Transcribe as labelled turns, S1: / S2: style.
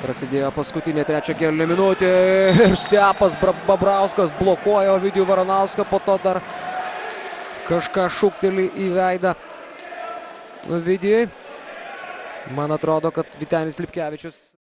S1: Prasidėjo paskutinė trečio kėlinio minutė ir Stepas Babrauskas blokuoja Ovidijų Varanauską, po to dar kažką šūkteli į veidą Ovidijui. Man atrodo, kad Vytenis Lipkevičius